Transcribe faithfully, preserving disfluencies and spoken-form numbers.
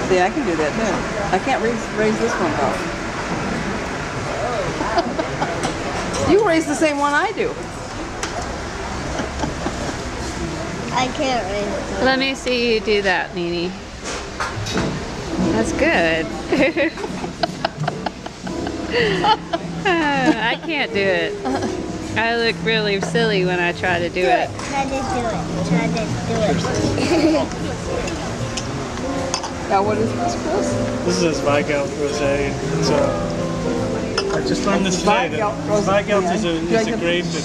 See, I can do that too. I can't raise, raise this one though. You raise the same one I do. I can't raise it. Let me see you do that, Nene. That's good. I can't do it. I look really silly when I try to do, Do it. it. Try to do it. Try to do it. Now what is this, Chris? This is Zweigelt rosé. It's a, I just learned this today. That Zweigelt rosé. Zweigelt is a, Do I is a get- grape that